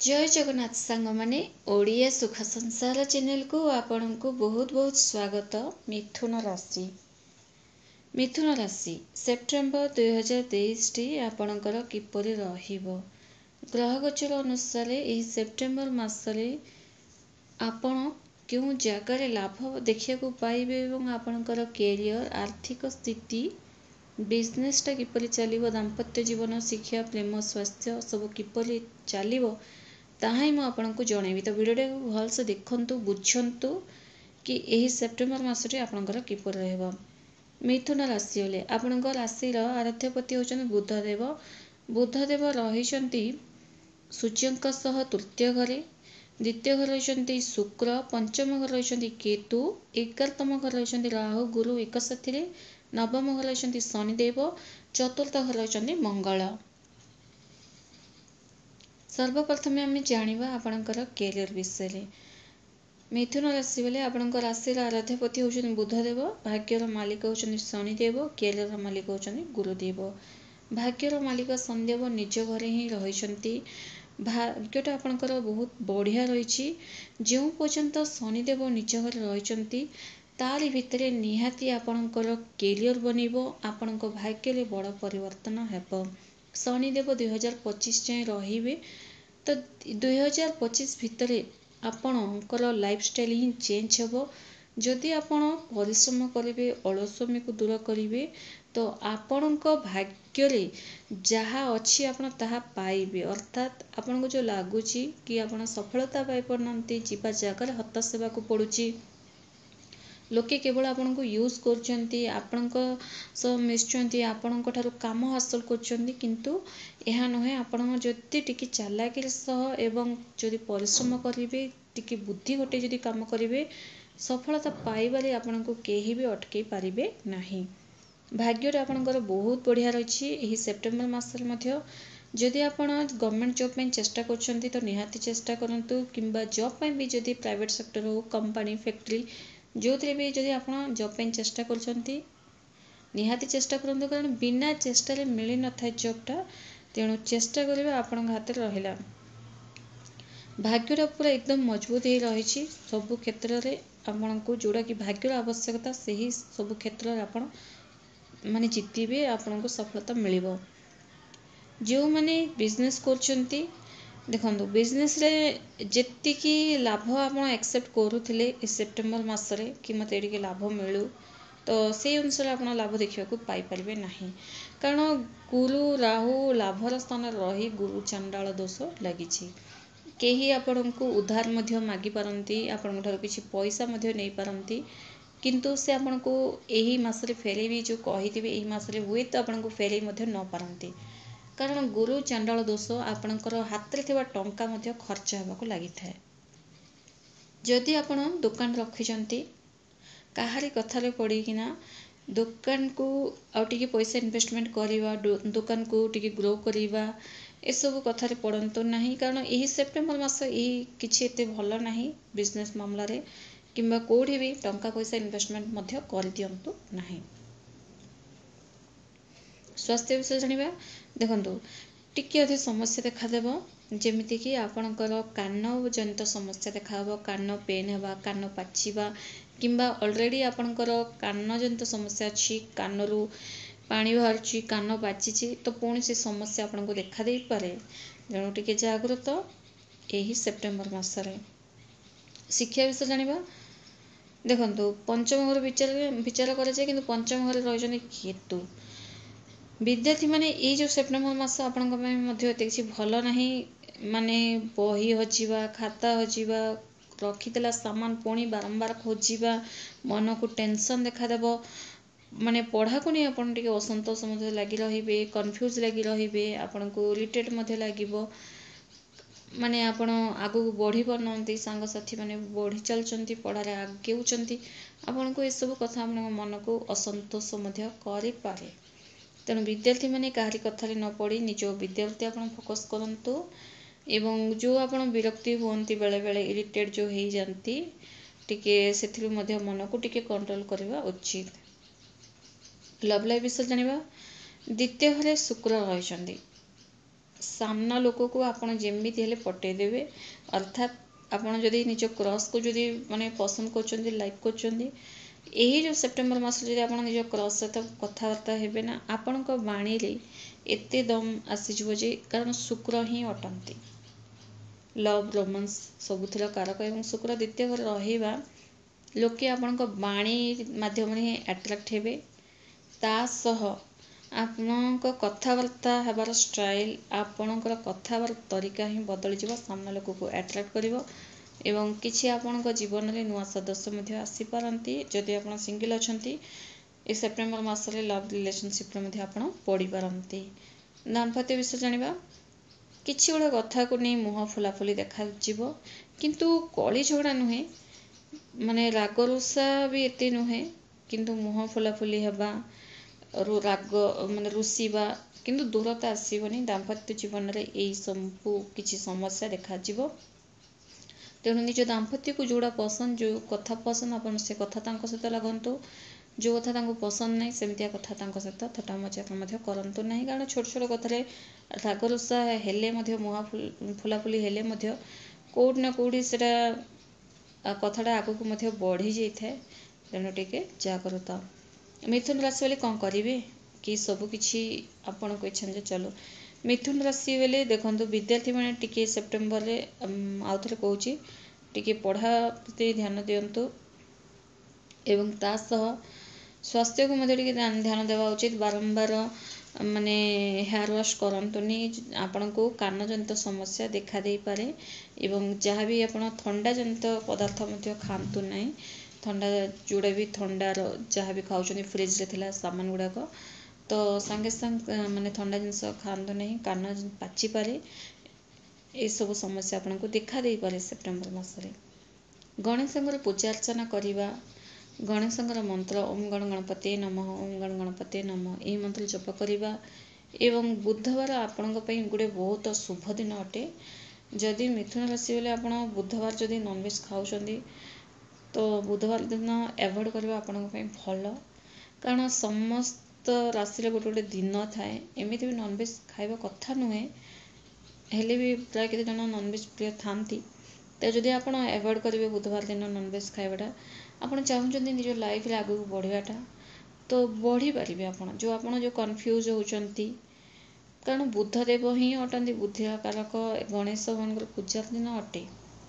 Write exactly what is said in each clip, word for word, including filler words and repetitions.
जय जगन्नाथ सांग माने ओडिया सुख संसार चैनल को आपण को बहुत बहुत स्वागत। मिथुन राशि मिथुन राशि सेप्टेम्बर दुई हजार तेईस टी आपणकर किपरि रहिबो। ग्रह गोचर अनुसार यह सेप्टेम्बर मासरे आपण क्यों जगार लाभ देखा पाइबे एवं आपणकर कैरियर आर्थिक स्थिति बिजनेसटा किपरि चलिबो, दाम्पत्य जीवन, शिक्षा, प्रेम, स्वास्थ्य सब किपरि चलिबो ताहा ही आपको जनइबी। तो वीडियो भलसे देखंतु बुझंतु कि यही सेप्टेम्बर मासटे आपणकर किपर रहबो। मिथुन राशि हेले आपणकर राशि आराध्यपति होचन बुधदेव। बुधदेव रहिचंती सूर्यंक सह तृतीय घरे, द्वितीय घर रहिचंती शुक्र, पंचम घर रहिचंती केतु, एगारतम घर रहिचंती राहु गुरु एक साथी, नवम घर रहिचंती शनिदेव, चतुर्थ घर रहिचंती मंगल। सर्वप्रथम आम जाना आपणकर कैरियर विषय। मिथुन राशि बेले आपण राशि आराध्यपति होचन बुधदेव, भाग्यर मालिक होचन शनिदेव, कैरियर मालिक होचन गुरुदेव। भाग्यर मालिक शनिदेव निज घरे ही रहिचंती। भाग्यटा आपणकर बहुत बढ़िया रही। जो पर्यंत शनिदेव निज घर रहिचंती तारी भितरे निहाती आपणकर कैरियर बनिबो, आपणक भाग्य बड़ परिवर्तन हेबो। शनिदेव दुई हजार पच्चीस जाए रहिबे। तो दुई हजार पच्चीस भितर आपणकर लाइफस्टाइल ही चेंज हेबो। जदि आपण परिश्रम करेंगे, अलसमी को दूर करेंगे तो आपणक भाग्य जहाँ अच्छी आपण ताहा पाइबे। अर्थात आपन को जो लगुच कि आपण सफलता पाई पारनांती, जीवा जगार हताश होगा पड़ुची, लोके केवल आपण को यूज करछंती, आपणक सह मिसुचंती, आपणक ठारू काम हासिल करछंती, किंतु यह नुहे आपण जदि टिके चालाकी सह एवं जदि परिश्रम करेंगे, टिके बुद्धि घटे जदि काम करेंगे, सफलता पाइबारे आपण को केही भी अटकई पारिबे नाही। भाग्य आपणकर बहुत बढ़िया रही। यही सेप्टेम्बर मासरे मध्य जदि आपण गवर्नमेंट जॉब पे चेष्टा करछंती तो निहाती चेष्टा करंतु, किंबा जॉब पे भी जदि प्राइवेट सेक्टर हो, कंपनी, फैक्ट्री जो थे भी जदि आपण जॉब पे चेष्टा करछंती निहाती चेष्टा करंतु, कारण बिना चेष्टा रे मिली न थाए जॉबटा। तेणु चेष्टा करिबा आपण हाथ रे रहिला। भाग्यटा पूरा एकदम मजबूत ही रही। सबु क्षेत्र रे आपण को जोड़ा कि भाग्यर आवश्यकता से ही सबु क्षेत्र रे आपण माने जितिबे, आपण को सफलता मिलिबो। जो माने बिजनेस करछंती देखंतु बिजनेस रे जेतिकी लाभ आपण एक्सेप्ट करूथिले ए सेप्टेम्बर मासरे कि मते एडिके लाभ मिलू, तो से अनुसार आपण लाभ देखिबा को पाई परिबे नाही। कारण गुरु राहु लाभर स्थान रही गुरु चंडाल दोष लागिछि। केही आपण को उधार मध्य मागी पारंती, आपण ठारो किछि पैसा मध्य नै पारंती, किंतु से आपण को एही मासरे फेरे भी जो कहिथिबे एही मासरे हुए तो आपण को फेरे मध्य न पारंती। कारण गुरु चंडाल दोष आपणकर हाथ रे थिबा टंका मध्य खर्च हेबा को लागि थाए। जदि आपण दुकान रखिचंती, काहारी कथारे पड़ीकिना दुकान को आउ टिके पैसा इन्वेस्टमेंट करिवा, दुकान को टिके ग्रो करिवा, ए सब कथारे पड़ंतु नाही। कारण यही सेप्टेम्बर मास यही किछि एते भलो नाही बिजनेस मामला रे, किंबा कोठी भी टंका पैसा इन्वेस्टमेंट मध्य कर दियंतु नाही। स्वास्थ्य विषय जानिबा देखंतु टिके अधिक समस्या देखा देबो, जेमिति कि आपणकर कान जनित समस्या देखाबो, कान पेन हेबा, कान पाचिबा, किंबा ऑलरेडी आपणकर कान जनित समस्या अछि, कानरू पानी बाहरची, कान पाचिछि, तो पुणी से समस्या आपण को देखा दे पारे। तेणु टिके जागृत यही सेप्टेम्बर मासरे। शिक्षा विषय जानिबा देखंतु पंचम घर विचार विचार करे जे, किंतु पंचम घर रहिजने केतु। विद्यार्थी माने ये जो सेप्टेम्बर मास आपणक पय मध्य एते किछि भलो नाही। माने बही हजिबा, खाता हजिबा, रखितला सामान पुणी बारंबार खोजिबा, मन को टेंशन देखा देबो। माने पढ़ा को नहीं आपण टिके असंतोष मध्य लागि रहिबे, कन्फ्यूज लागि रहिबे, आपण को इरिटेट मध्य लागिबो। माने आपण आगु बढ़ी पारनंती, सांग साथी माने बढ़ी चलचंती, पढ़ारे आगेउचंती, आपण को ए सब कथा आपण मन को असंतोष मध्य करि पारे। तेणु विद्यार्थी माने काहारी कथारे न पड़ी निज विद्यार्थी आपण फोकस करंतु, एवं जो आपण विरक्ति होंती बेले बेले इरिटेट जो हेई जानती, टिके सेथिरु मध्य मन को टिके कंट्रोल करबा उचित। लव लाइफ विषय जानिबा द्वितीय घरे शुक्र रहिचंदी। ସାମ୍ନା ଲୋକକୁ ଆପଣ ଯେମିତି ହେଲେ ପଟେଇଦେବେ। ଅର୍ଥାତ୍ ଆପଣ ଯଦି ନିଜ କ୍ରସ୍କୁ ଯଦି ମାନେ ପସନ୍ଦ କରୁଛନ୍ତି, ଲାଇକ୍ କରୁଛନ୍ତି, ଏହି ଯେଉଁ ସେପ୍ଟେମ୍ବର ମାସରେ ଯଦି ଆପଣ ନିଜ କ୍ରସ୍ ସହିତ କଥାବାର୍ତ୍ତା ହେବେ ନା, ଆପଣଙ୍କ ବାଣୀରେ ଏତେ ଦମ୍ ଆସିଯିବ ଯେ, କାରଣ ଶୁକ୍ର ହିଁ ଅଟନ୍ତି ଲଭ୍ ରୋମାନ୍ସ ସବୁଥିର କାରକ, ଏବଂ ଶୁକ୍ର ଦ୍ୱିତୀୟ ଘରେ ରହିବା ଲୋକେ ଆପଣଙ୍କ ବାଣୀ ମାଧ୍ୟମରେ ହିଁ ଆଟ୍ରାକ୍ଟ ହେବେ। ତା ସହ ଆପଣଙ୍କ କଥାବାର୍ତ୍ତା ହେବାର ଷ୍ଟାଇଲ୍, ଆପଣଙ୍କର କଥାବାର ତରିକା ହିଁ ବଦଳିଯିବ, ସାମ୍ନା ଲୋକକୁ ଆଟ୍ରାକ୍ଟ କରିବ। ଏବଂ କିଛି ଆପଣଙ୍କ ଜୀବନରେ ନୂଆ ସଦସ୍ୟ ମଧ୍ୟ ଆସିପାରନ୍ତି। ଯଦି ଆପଣ ସିଙ୍ଗିଲ୍ ଅଛନ୍ତି, ଏ ସେପ୍ଟେମ୍ବର ମାସରେ ଲଭ୍ ରିଲେସନସିପ୍ରେ ମଧ୍ୟ ଆପଣ ପଡ଼ିପାରନ୍ତି। ଦାମ୍ପତ୍ୟ ବିଷୟ ଜାଣିବା। କିଛି ଗୋଟେ କଥାକୁ ନେଇ ମୁହଁ ଫୁଲାଫୁଲି ଦେଖାଯିବ, କିନ୍ତୁ କଳି ଝଗଡ଼ା ନୁହେଁ, ମାନେ ରାଗ ରୁଷା ବି ଏତେ ନୁହେଁ, କିନ୍ତୁ ମୁହଁ ଫୁଲାଫୁଲି ହେବା, ରାଗ ମାନେ ରୁଷିବା, କିନ୍ତୁ ଦୂରତା ଆସିବନି। ଦାମ୍ପତ୍ୟ ଜୀବନରେ ଏଇ ସବୁ କିଛି ସମସ୍ୟା ଦେଖାଯିବ। ତେଣୁ ନିଜ ଦାମ୍ପତ୍ୟକୁ ଯେଉଁଟା ପସନ୍ଦ, ଯେଉଁ କଥା ପସନ୍ଦ, ଆପଣ ସେ କଥା ତାଙ୍କ ସହିତ ଲାଗନ୍ତୁ। ଯେଉଁ କଥା ତାଙ୍କୁ ପସନ୍ଦ ନାହିଁ, ସେମିତିଆ କଥା ତାଙ୍କ ସହିତ ଥଟ୍ଟା ମଜାକ ମଧ୍ୟ କରନ୍ତୁ ନାହିଁ। କାରଣ ଛୋଟ ଛୋଟ କଥାରେ ରାଗ ରୁଷା ହେଲେ ମଧ୍ୟ, ମୁହଁ ଫୁଲାଫୁଲି ହେଲେ ମଧ୍ୟ କେଉଁଠି ନା କେଉଁଠି ସେଇଟା କଥାଟା ଆଗକୁ ମଧ୍ୟ ବଢ଼ି ଯାଇଥାଏ। ତେଣୁ ଟିକେ ଜାଗ୍ରତ। ମିଥୁନ ରାଶି ବୋଲି କ'ଣ କରିବେ କି ସବୁକିଛି ଆପଣଙ୍କ ଇଚ୍ଛା ଯେ ଚାଲୁ। ମିଥୁନ ରାଶି ବେଲେ ଦେଖନ୍ତୁ, ବିଦ୍ୟାର୍ଥୀମାନେ ଟିକେ ସେପ୍ଟେମ୍ବରରେ ଆଉଥରେ କହୁଛି, ଟିକେ ପଢ଼ା ପ୍ରତି ଧ୍ୟାନ ଦିଅନ୍ତୁ ଏବଂ ତା ସହ ସ୍ୱାସ୍ଥ୍ୟକୁ ମଧ୍ୟ ଟିକେ ଧ୍ୟାନ ଦେବା ଉଚିତ। ବାରମ୍ବାର ମାନେ ହେୟାର ୱାଶ୍ କରନ୍ତୁନି, ଆପଣଙ୍କୁ କାନଜନିତ ସମସ୍ୟା ଦେଖା ଦେଇପାରେ। ଏବଂ ଯାହା ବି ଆପଣ ଥଣ୍ଡା ଜନିତ ପଦାର୍ଥ ମଧ୍ୟ ଖାଆନ୍ତୁ ନାହିଁ। ଥଣ୍ଡା ଯେଉଁଟା ବି ଥଣ୍ଡାର ଯାହା ବି ଖାଉଛନ୍ତି, ଫ୍ରିଜରେ ଥିଲା ସାମାନ ଗୁଡ଼ାକ, ତ ସାଙ୍ଗେ ସାଙ୍ଗେ ମାନେ ଥଣ୍ଡା ଜିନିଷ ଖାଆନ୍ତୁ ନାହିଁ, କାନ ପାଚିପାରେ। ଏସବୁ ସମସ୍ୟା ଆପଣଙ୍କୁ ଦେଖା ଦେଇପାରେ ସେପ୍ଟେମ୍ବର ମାସରେ। ଗଣେଶଙ୍କର ପୂଜା ଅର୍ଚ୍ଚନା କରିବା। ଗଣେଶଙ୍କର ମନ୍ତ୍ର ଓମ୍ ଗଣ ଗଣପତି ନମଃ, ଓମ୍ ଗଣ ଗଣପତି ନମଃ, ଏହି ମନ୍ତ୍ର ଜପ କରିବା। ଏବଂ ବୁଧବାର ଆପଣଙ୍କ ପାଇଁ ଗୋଟେ ବହୁତ ଶୁଭ ଦିନ ଅଟେ। ଯଦି ମିଥୁନ ରାଶି ବେଲେ ଆପଣ ବୁଧବାର ଯଦି ନନଭେଜ୍ ଖାଉଛନ୍ତି, ତ ବୁଧବାର ଦିନ ଆଭଏଡ଼୍ କରିବା ଆପଣଙ୍କ ପାଇଁ ଭଲ। କାରଣ ସମସ୍ତ ରାଶିରେ ଗୋଟେ ଗୋଟେ ଦିନ ଥାଏ। ଏମିତି ବି ନନଭେଜ୍ ଖାଇବା କଥା ନୁହେଁ, ହେଲେ ବି ପ୍ରାୟ କେତେ ଜଣ ନନଭେଜ୍ ପ୍ରିୟ ଥାନ୍ତି। ତ ଯଦି ଆପଣ ଆଭଏଡ଼୍ କରିବେ ବୁଧବାର ଦିନ ନନଭେଜ୍ ଖାଇବାଟା, ଆପଣ ଚାହୁଁଛନ୍ତି ନିଜ ଲାଇଫ୍ରେ ଆଗକୁ ବଢ଼ିବାଟା, ତ ବଢ଼ିପାରିବେ ଆପଣ। ଯେଉଁ ଆପଣ ଯେଉଁ କନଫ୍ୟୁଜ୍ ହେଉଛନ୍ତି, କାରଣ ବୁଧଦେବ ହିଁ ଅଟନ୍ତି ବୁଦ୍ଧିର କାରକ। ଗଣେଶ ଭଗବାନଙ୍କର ପୂଜାର ଦିନ ଅଟେ।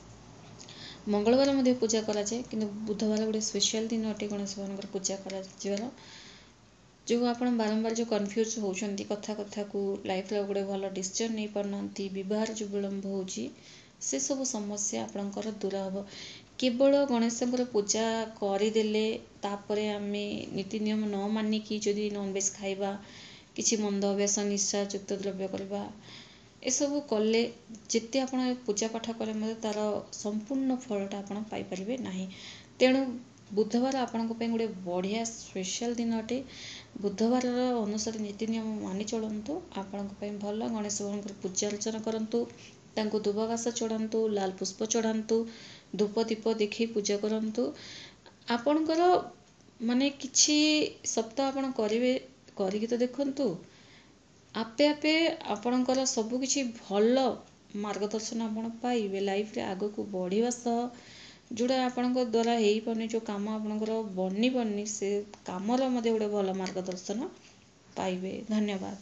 ମଙ୍ଗଳବାର ମଧ୍ୟ ପୂଜା କରାଯାଏ, କିନ୍ତୁ ବୁଧବାର ଗୋଟେ ସ୍ପେଶିଆଲ୍ ଦିନ ଅଟେ ଗଣେଶ ଭଗବାନଙ୍କର ପୂଜା କରାଯିବାର। ଯେଉଁ ଆପଣ ବାରମ୍ବାର ଯେଉଁ କନଫ୍ୟୁଜ୍ ହେଉଛନ୍ତି କଥା କଥାକୁ, ଲାଇଫ୍ରେ ଗୋଟେ ଭଲ ଡିସିଜନ୍ ନେଇପାରୁନାହାନ୍ତି, ବିବାହରେ ଯେଉଁ ବିଳମ୍ବ ହେଉଛି, ସେସବୁ ସମସ୍ୟା ଆପଣଙ୍କର ଦୂର ହେବ। କେବଳ ଗଣେଶଙ୍କର ପୂଜା କରିଦେଲେ ତାପରେ ଆମେ ନୀତି ନିୟମ ନ ମାନିକି ଯଦି ନନଭେଜ୍ ଖାଇବା, କିଛି ମନ୍ଦ ଅଭ୍ୟାସ, ନିଶା ଯୁକ୍ତ ଦ୍ରବ୍ୟ କରିବା, ଏସବୁ କଲେ ଯେତେ ଆପଣ ପୂଜା ପାଠ କଲେ ମଧ୍ୟ ତା'ର ସମ୍ପୂର୍ଣ୍ଣ ଫଳଟା ଆପଣ ପାଇପାରିବେ ନାହିଁ। ତେଣୁ ବୁଧବାର ଆପଣଙ୍କ ପାଇଁ ଗୋଟେ ବଢ଼ିଆ ସ୍ପେଶାଲ୍ ଦିନ ଅଟେ। ବୁଧବାରର ଅନୁସାରେ ନୀତି ନିୟମ ମାନି ଚଳନ୍ତୁ, ଆପଣଙ୍କ ପାଇଁ ଭଲ। ଗଣେଶ ଭଗବାନଙ୍କର ପୂଜା ଅର୍ଚ୍ଚନା କରନ୍ତୁ, ତାଙ୍କୁ ଦୁବଘାସ ଚଢ଼ାନ୍ତୁ, ଲାଲ ପୁଷ୍ପ ଚଢ଼ାନ୍ତୁ, ଧୂପ ଦୀପ ଦେଖି ପୂଜା କରନ୍ତୁ। ଆପଣଙ୍କର ମାନେ କିଛି ସପ୍ତାହ ଆପଣ କରିବେ, କରିକି ତ ଦେଖନ୍ତୁ, ଆପେ ଆପେ ଆପଣଙ୍କର ସବୁକିଛି ଭଲ ମାର୍ଗଦର୍ଶନ ଆପଣ ପାଇବେ। ଲାଇଫ୍ରେ ଆଗକୁ ବଢ଼ିବା ସହ ଯେଉଁଟା ଆପଣଙ୍କ ଦ୍ୱାରା ହେଇପାରୁନି, ଯେଉଁ କାମ ଆପଣଙ୍କର ବନି ପାରୁନି, ସେ କାମର ମଧ୍ୟ ଗୋଟେ ଭଲ ମାର୍ଗଦର୍ଶନ ପାଇବେ। ଧନ୍ୟବାଦ।